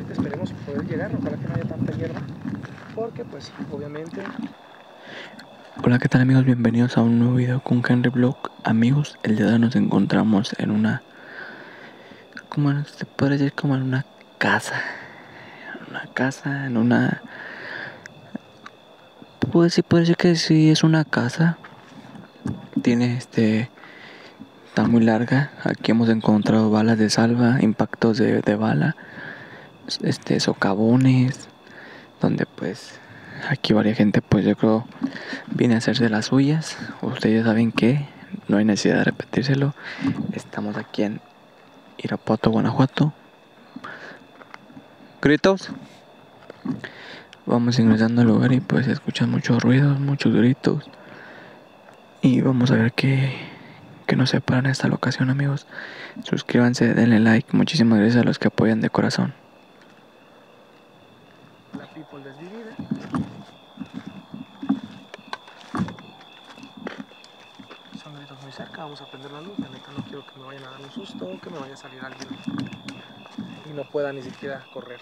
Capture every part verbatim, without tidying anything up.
esperemos poder llegar, ojalá que no haya tanta hierba, porque pues obviamente... Hola, ¿qué tal amigos? Bienvenidos a un nuevo video con Henry Vlog. Amigos, el día de hoy nos encontramos en una... ¿Cómo se puede decir? Como en una casa. En una casa, en una... Pues sí, puede decir que sí, es una casa. Tiene este... Está muy larga. Aquí hemos encontrado balas de salva, impactos de, de bala, este, socavones, donde pues aquí varia gente pues yo creo viene a hacerse las suyas. Ustedes saben que no hay necesidad de repetírselo. Estamos aquí en Irapuato, Guanajuato. Gritos. Vamos ingresando al lugar y pues escuchan muchos ruidos, muchos gritos. Y vamos a ver qué, qué nos separa en esta locación, amigos. Suscríbanse, denle like. Muchísimas gracias a los que apoyan de corazón. La people desvivida. Son gritos muy cerca, vamos a prender la luz. La neta no quiero que me vayan a dar un susto o que me vaya a salir alguien y no pueda ni siquiera correr.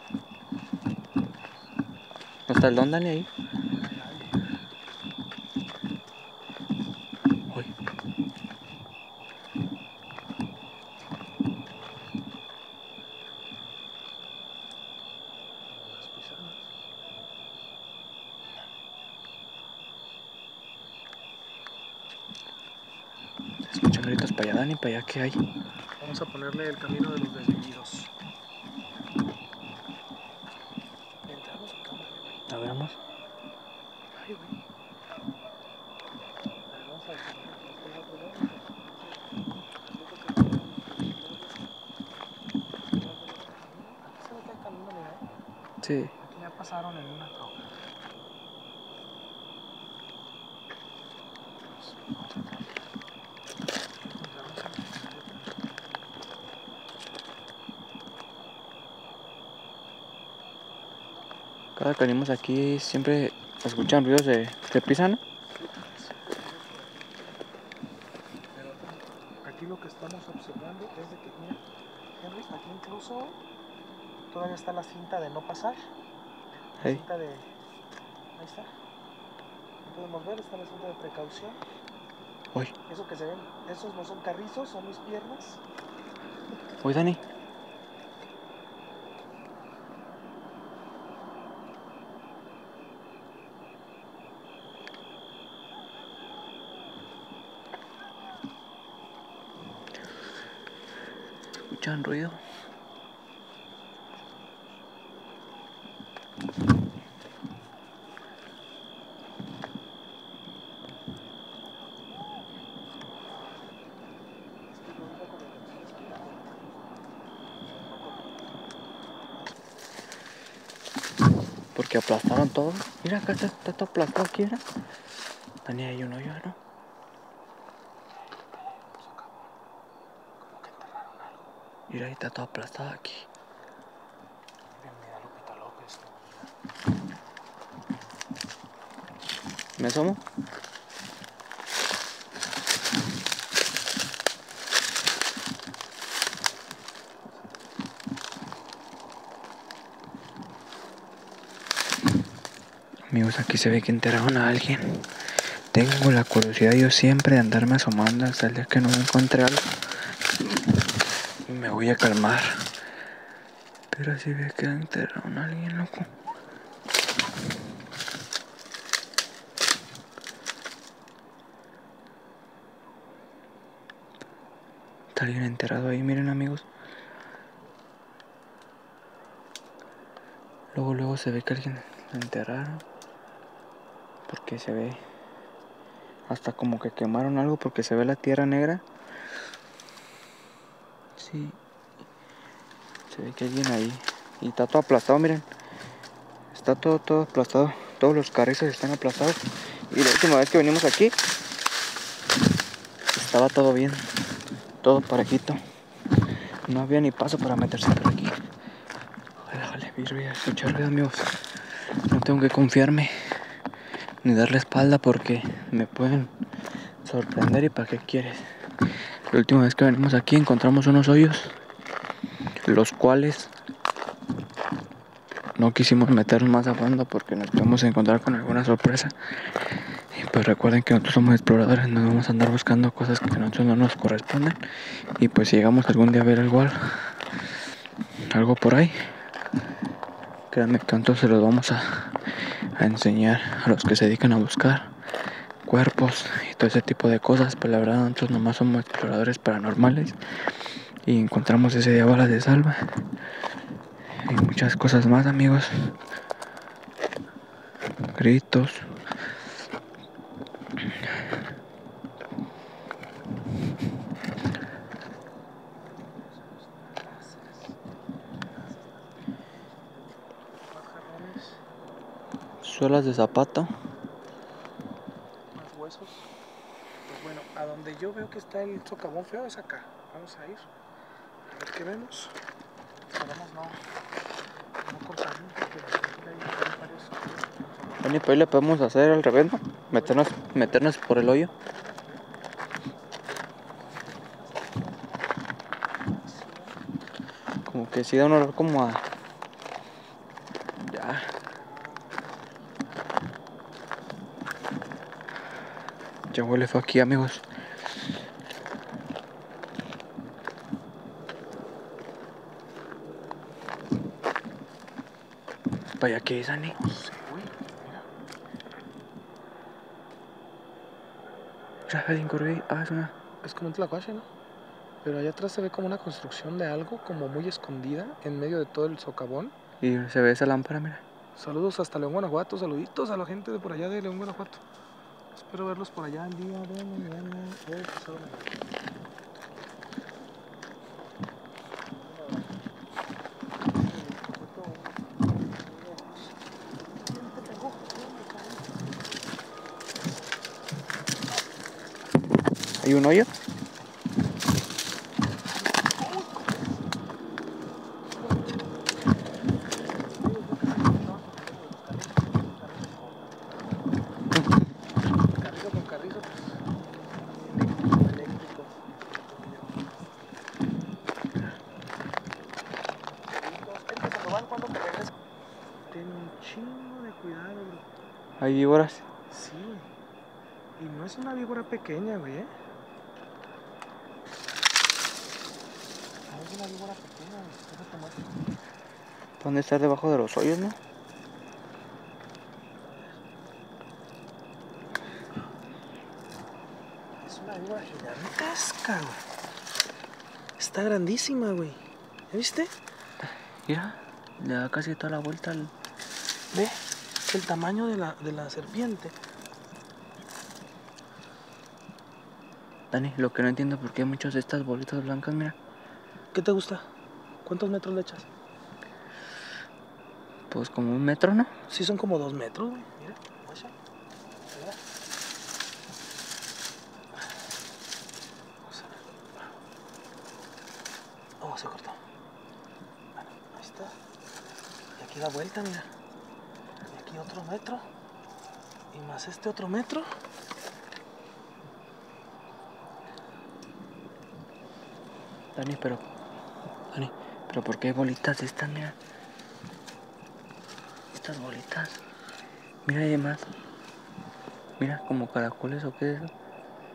¿No está el don Dani ahí? Uy. Las pisadas. Se escuchan gritos para allá, Dani, para allá, ¿qué hay? Vamos a ponerle el camino de los desvividos. Entramos a cámara, güey. A ver, vamos. Ay, güey. A ver, vamos a dejar el otro lado. Aquí se ve que hay camino, mira. Sí. Aquí ya pasaron en una troca. Cada que venimos aquí siempre escuchan ruidos de, de pisan. Pero aquí lo que estamos observando es de que, mira, Henry, aquí incluso todavía está la cinta de no pasar. La Hey. cinta de... Ahí está. No podemos ver, está la cinta de precaución. Uy. Eso que se ven, esos no son carrizos, son mis piernas. Uy, Dani. ¿Escuchan ruido? Porque aplastaron todo. Mira, acá está, está todo aplastado aquí, ¿verdad? Dani, hay uno yo, ¿no? Mira, ahí está todo aplastado aquí. Bien, mira, Lupita López. ¿Me asomo? Amigos, aquí se ve que enterraron a alguien. Tengo la curiosidad yo siempre de andarme asomando hasta el día que no me encuentre algo. Y me voy a calmar. Pero si ve que enterraron a alguien, loco. Está alguien enterrado ahí, miren amigos. Luego, luego se ve que alguien lo enterraron. Porque se ve... Hasta como que quemaron algo porque se ve la tierra negra. Sí. Se ve que alguien ahí. Y está todo aplastado, miren. Está todo, todo aplastado. Todos los carrizos están aplastados. Y la última vez que venimos aquí, estaba todo bien. Todo parejito. No había ni paso para meterse por aquí. Déjale, voy a escuchar ruido, amigos. No tengo que confiarme ni darle espalda porque me pueden sorprender. ¿Y para qué quieres? La última vez que venimos aquí encontramos unos hoyos, los cuales no quisimos meternos más a fondo porque nos podemos encontrar con alguna sorpresa. Y pues recuerden que nosotros somos exploradores, no vamos a andar buscando cosas que a nosotros no nos corresponden. Y pues si llegamos algún día a ver algo, algo por ahí, créanme que entonces se los vamos a, a enseñar a los que se dedican a buscar cuerpos y todo ese tipo de cosas. Pero la verdad nosotros nomás somos exploradores paranormales y encontramos ese día balas de salva y muchas cosas más, amigos. Gritos. Suelas de zapato. Más huesos. Pues bueno, a donde yo veo que está el socavón feo es acá. Vamos a ir. A ver qué vemos. Esperamos no, no cortarnos porque hay varios. Bueno, y pues ahí le podemos hacer al revés, ¿no? Meternos, meternos por el hoyo. Como que sí da un olor como a... Ya. Ya huele feo aquí, amigos. Vaya, ¿qué es, Dani? No sé, güey. Mira. Ya, alguien corrió ahí. Ah, es una... Es como un tlacuache, ¿no? Pero allá atrás se ve como una construcción de algo como muy escondida en medio de todo el socavón. Y se ve esa lámpara, mira. Saludos hasta León, Guanajuato. Saluditos a la gente de por allá de León, Guanajuato. Espero verlos por allá el día de mañana. El pasado mañana. ¿Hay un hoyo? Carrizo con carrizo, pues. Eléctrico. ¿Cuándo te regresas? Ten un chingo de cuidado, bro. ¿Hay víboras? Sí, güey. Y no es una víbora pequeña, güey, ¿eh? No es una víbora pequeña, güey. Déjate muestro. ¿Dónde está debajo de los hoyos, no? Es una víbora gigantesca, güey. Está grandísima, güey. ¿Ya viste? Mira, le da casi toda la vuelta al... Ve el tamaño de la, de la serpiente. Dani, lo que no entiendo por qué hay muchas de estas bolitas blancas, mira. ¿Qué te gusta? ¿Cuántos metros le echas? Pues como un metro, ¿no? Sí, son como dos metros, güey. Mira, guacha. Mira. Oh, se cortó. Bueno, ahí está. Y aquí da vuelta, mira. Y aquí otro metro. Y más este otro metro. Dani, pero... Dani, pero ¿por qué hay bolitas estas, mira? Estas bolitas. Mira, hay más. Mira, como caracoles o qué es eso.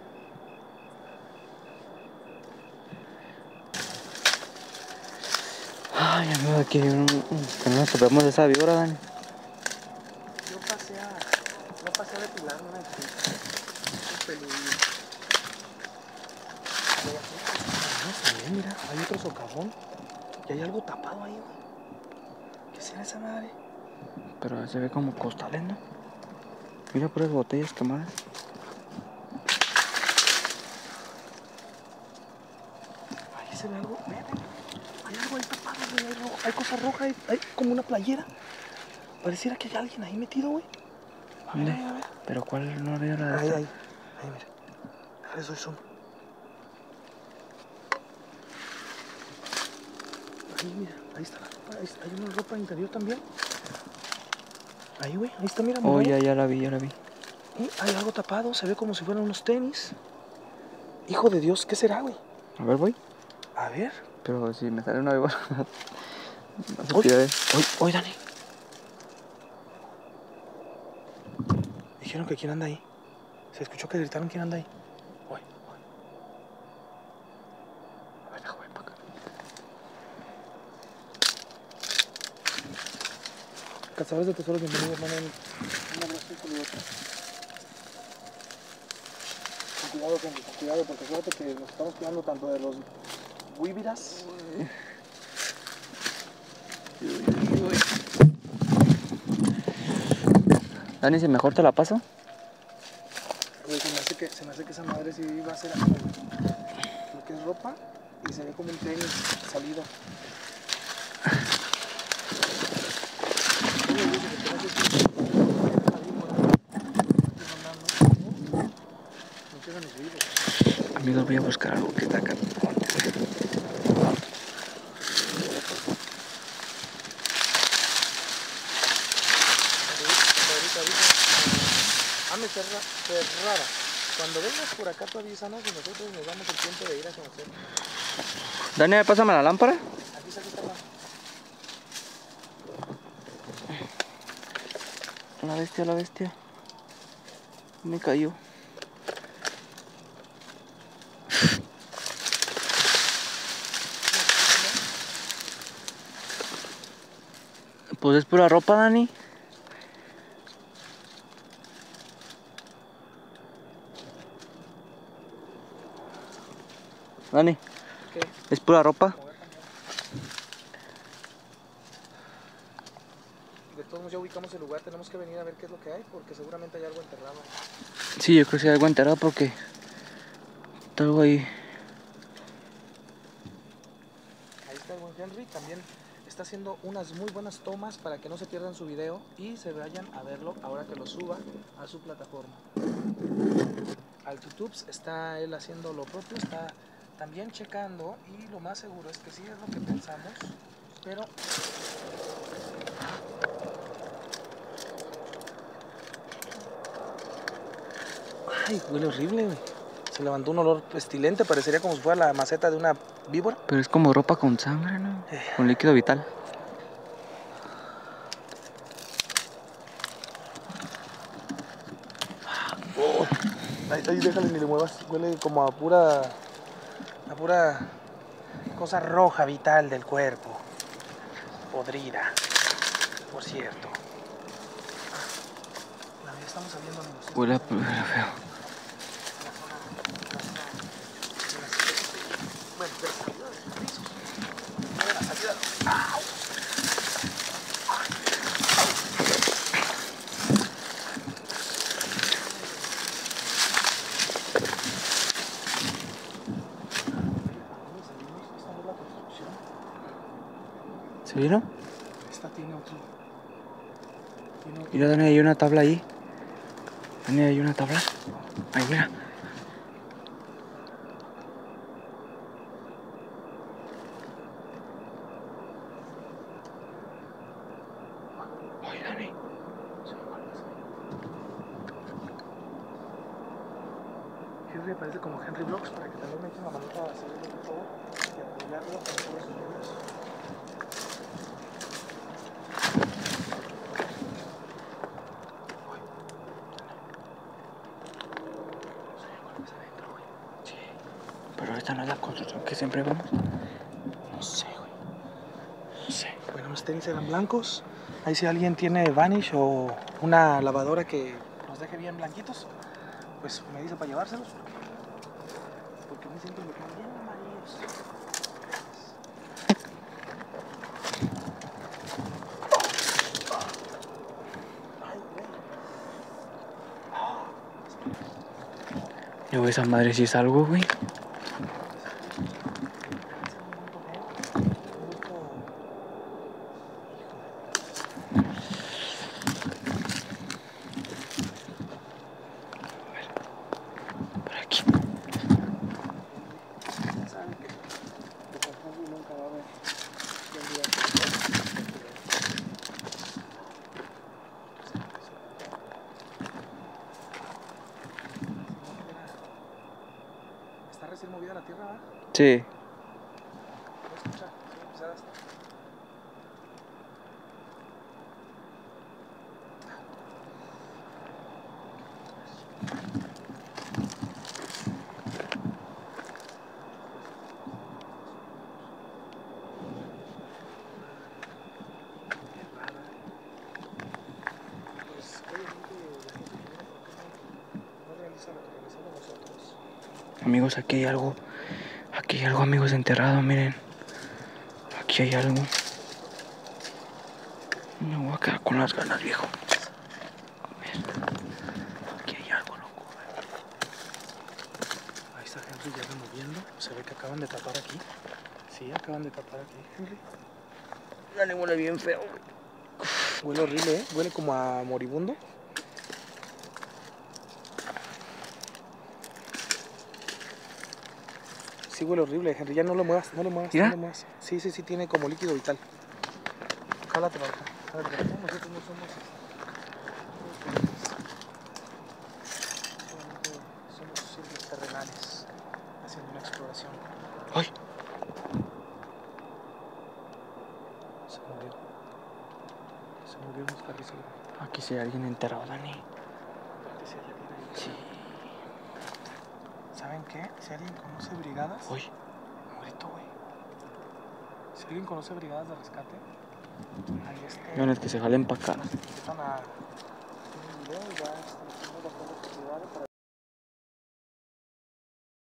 Ay, amigo, aquí hay un... Que no nos topemos de esa víbora, Dani. Yo pasé a... Yo pasé a depilarme una un peludillo. También, mira, hay otro socavón. Y hay algo tapado ahí, güey. ¿Qué será esa madre? Pero se ve como costales, ¿no? Mira puras botellas quemadas. Ahí se ve algo. Ve, ve. Hay algo ahí tapado, güey. Hay, rojo, hay cosa roja, hay, hay como una playera. Pareciera que hay alguien ahí metido, güey. A ver, a ver, a ver. ¿Pero cuál no era la de Ahí, esta? ahí. Ahí, mira. Déjale, soy zoom. Ahí, mira. Ahí está la ropa. Ahí, hay una ropa interior también. Ahí, güey. Ahí está, mira. Oh, morado. ya, ya la vi, ya la vi. Y hay algo tapado. Se ve como si fueran unos tenis. Hijo de Dios, ¿qué será, güey? A ver, voy. A ver. Pero si me sale una víbora... no se Oye, tira de... oye, oye, Dani. Dijeron que quién anda ahí. Se escuchó que gritaron quién anda ahí. Voy, voy. A ver, déjame para acá. Cazadores de tesoros, bienvenidos, hermano. Un abrazo y un saludo. Con cuidado, con, con cuidado, porque fíjate que nos estamos cuidando tanto de los huíviras. Dani, si mejor te la paso. Oye, se me hace que, se me hace que esa madre sí va a ser como lo que es ropa y se ve como un tenis salido. Oye, oye, que te haces no quedan mis vivos. Amigos, voy a buscar algo que está acá. Ame Ferrara, cuando vengas por acá tú avísanos y nosotros nos damos el tiempo de ir a conocer. Dani, pásame la lámpara. Aquí está, aquí está. La bestia, la bestia. Me cayó. Pues es pura ropa, Dani. Dani, ¿Qué? es pura ropa. De todos modos ya ubicamos el lugar, tenemos que venir a ver qué es lo que hay, porque seguramente hay algo enterrado. Sí, yo creo que sí hay algo enterrado porque está algo ahí. Ahí está el buen Henry, también está haciendo unas muy buenas tomas para que no se pierdan su video y se vayan a verlo ahora que lo suba a su plataforma. Al YouTube está él haciendo lo propio, está también checando y lo más seguro es que sí es lo que pensamos, pero ay, huele horrible, güey. Se levantó un olor pestilente, parecería como si fuera la maceta de una víbora. Pero es como ropa con sangre, ¿no? Eh. Con líquido vital. Oh, ahí, ahí déjale ni le muevas. Huele como a pura, a pura cosa roja vital del cuerpo. Podrida, por cierto. La vida estamos saliendo, amigos. Huele a huele feo. Bueno, de la salida de los pisos. De la salida. ¡Au! ¿Se vieron? Esta tiene otro. Tiene otro. Mira, Dani, hay una tabla ahí. Dani, hay una tabla. Ahí, mira. Ay, Dani. Henry aparece como Henry Vlogs para que también me echen la manita a seguirlo, por favor, y apoyarlo con todos sus videos. Pero esta no es la construcción que siempre vemos. No sé, güey. No sé. Bueno, los tenis eran blancos. Ahí si alguien tiene Vanish o una lavadora que los deje bien blanquitos, pues me dice para llevárselos. Porque me siento bien amarillos. Yo, esa madre sí es algo, güey. Por aquí. Saben que de confuso nunca va a haber buen día. Está recién movida la tierra, ¿verdad? Sí. ¿No escucha? Sí, pisadas. Amigos, aquí hay algo. Aquí hay algo, amigos, enterrado, miren. Aquí hay algo. Me voy a quedar con las ganas, viejo. A ver. Aquí hay algo, loco. Ahí está Henry ya removiendo. Se ve que acaban de tapar aquí. Sí, acaban de tapar aquí, Henry. Ya le huele bien feo. Huele horrible, ¿eh? Huele como a moribundo. Sí, huele horrible, Henry. Ya no lo muevas, no lo muevas, ¿Ya? no lo muevas. Sí, sí, sí, tiene como líquido vital. Jálate para acá. Jálate para acá. Nosotros no somos... Somos simples terrenales haciendo una exploración. ¡Ay! Se murió. Se murió unos carrizos. Aquí sí hay alguien enterrado, Dani. Sí. ¿Saben qué? Si alguien conoce brigadas... ¡Uy! Muerto, güey. Si alguien conoce brigadas de rescate, ahí este... No, es que se jalen para acá. Nos empiezan a hacer un video y ya este, hicimos las cosas para